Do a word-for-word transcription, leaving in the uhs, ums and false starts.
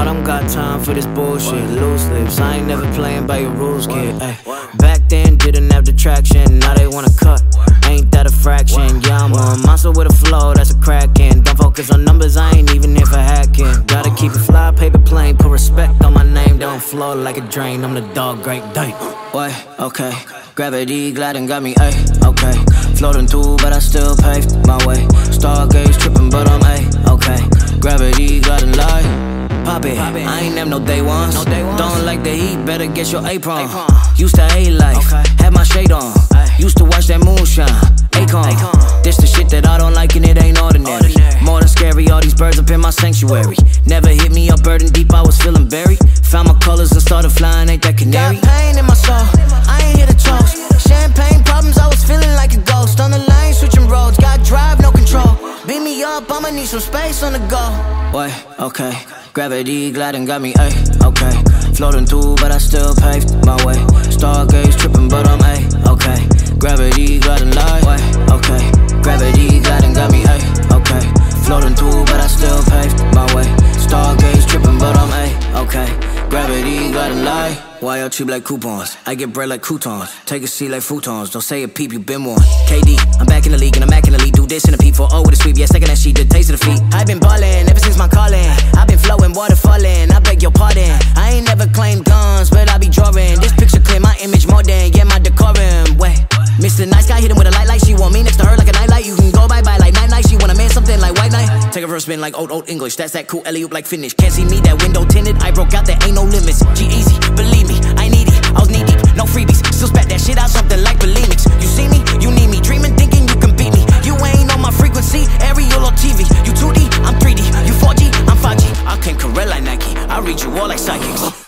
I don't got time for this bullshit. Loose lips, I ain't never playing by your rules, kid. Ay. Back then didn't have the traction, now they wanna cut. Ain't that a fraction? Yeah, I'm a monster with a flow, that's a crackin'. Don't focus on numbers, I ain't even here for hacking. Gotta keep it fly, paper plane, put respect on my name. Don't flow like a drain, I'm the dog, great date. Wait, okay. Gravity gliding got me, ayy, okay. Floating through, but I still paved my way. Stargaze tripping, but I'm ayy, okay. Gravity gliding light, pop it. I ain't never no day ones. Don't like the heat, better get your apron. Used to hate life, had my shade on. Used to watch that moonshine, Akon. This the shit that I don't like and it ain't ordinary. More than scary, all these birds up in my sanctuary. Never hit me up burden deep, I was feeling buried. Found my colors and started flying, ain't that canary? Got pain in my soul, I ain't here to toast. Champagne problems, I was feeling like a ghost. On the lane, switching roads, got drive, no control. Beat me up, I'ma need some space on the go. Wait, okay. Gravity gliding got me, ayy, okay. Floating through, but I still paved my way. Stargaze tripping, but I'm ayy, okay. Gravity gliding light, wait, okay. Gravity gliding got me, ayy, okay. Floating through, but I still paved my way. Stargaze tripping, but I'm ayy, okay. Gravity gliding light. Why y'all cheap like coupons? I get bread like croutons. Take a seat like futons. Don't say a peep, you been one. K D, I'm back in the league and I'm back in the league. Do this in a P four O with a sweep. Yeah, second that sheet, the taste of the feet. I've been ballin' ever since my calling. I've been flowing, water falling. I beg your pardon. I ain't never claimed guns, but I be drawing. This picture clear my image more than, yeah, my decorum. Wait, Mister Nice Guy hit him with a light like she want me next to her like a nightlight. You can go bye-bye like night-night. She want a man something like white knight. Take a first spin like old, old English. That's that cool alley-oop like finish. Can't see me, that window tinted. I broke out, there ain't no limits. G-Eazy, believe me, I need it. I was knee deep, no freebies. Still spat that shit out, something like bulimics. You see me, you need me. Dreaming, thinking you can beat me. You ain't on my frequency, aerial or T V. You two D, I'm three D. You four G, I'm five G. I came correct like Nike. I read you all like psychics.